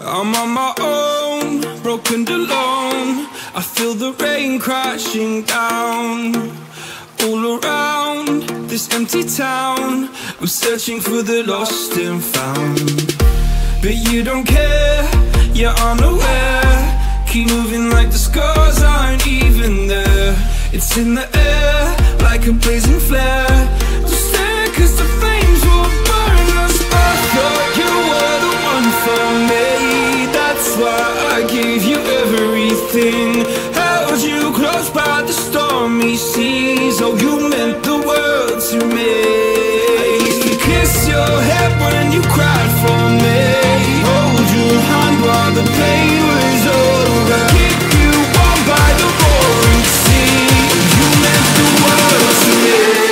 I'm on my own, broken and alone. I feel the rain crashing down all around this empty town. I'm searching for the lost and found, but you don't care, you're unaware. Keep moving like the scars aren't even there. It's in the air like a blazing flare. Just stare, cause the flames will burn us. I thought you were the one for me. That's why I gave you everything. Held you close by the stormy seas. Oh, you meant the world to me. I used to kiss your head when you cried for me. Hold your hand while the pain was over. Keep you warm by the roaring sea. You meant the world to me.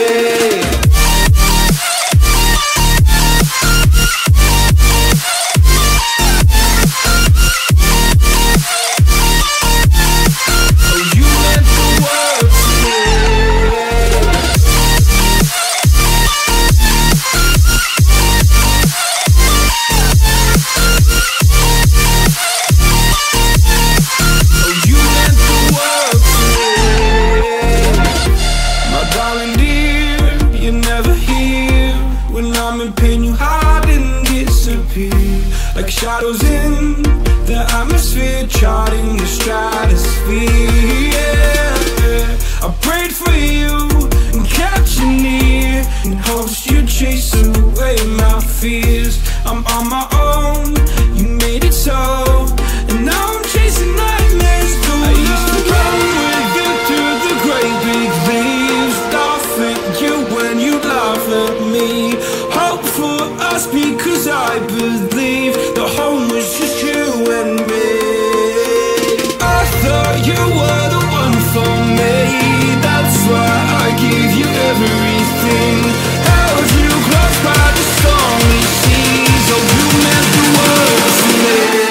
Like shadows in the atmosphere, charting the stratosphere. Yeah. I prayed for you and kept you near, in hopes you'd chase away my fears. I'm on my own, you made it so, and now I'm chasing nightmares through. I used to run with you through the great big leaves, laugh at you when you laugh at me. Hope for us because I believe the home was just you and me. I thought you were the one for me. That's why I gave you everything. Held you close by the stormy seas. Oh, you meant the world to me.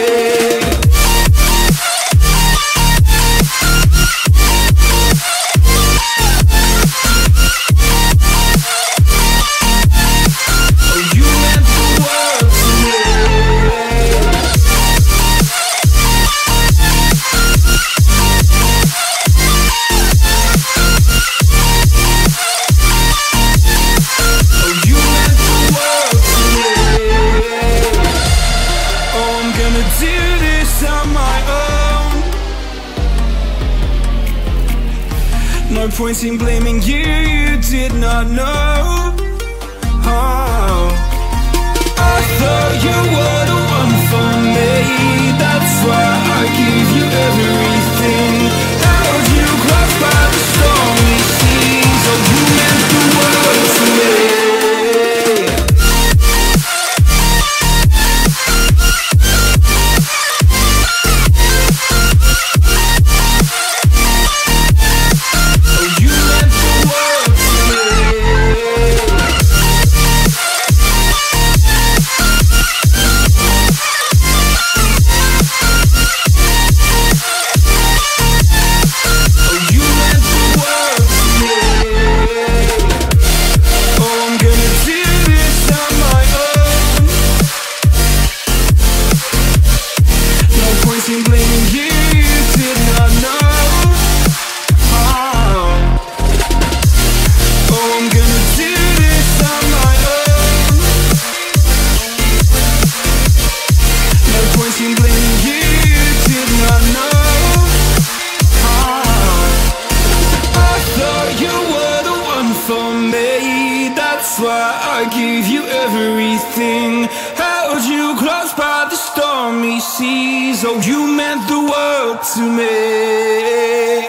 No point in blaming you, you did not know. Oh, I thought you were the one for me. That's why I gave you everything. Held you close by the stormy seas. Oh, you meant the world to me. That's why I gave you everything. Held you close by the stormy seas. Oh, you meant the world to me.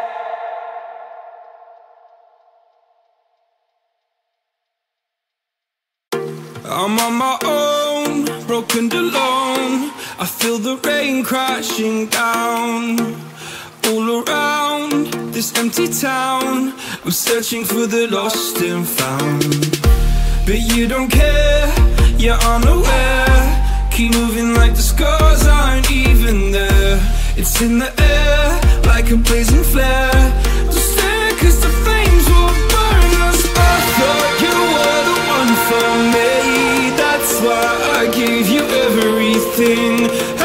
I'm on my own, broken and alone. I feel the rain crashing down all around this empty town. I'm searching for the lost and found, but you don't care, you're unaware. Keep moving like the scars aren't even there. It's in the air like a blazing flare. Just stare, cause the flames will burn us. I thought you were the one for me. That's why I gave you everything. everything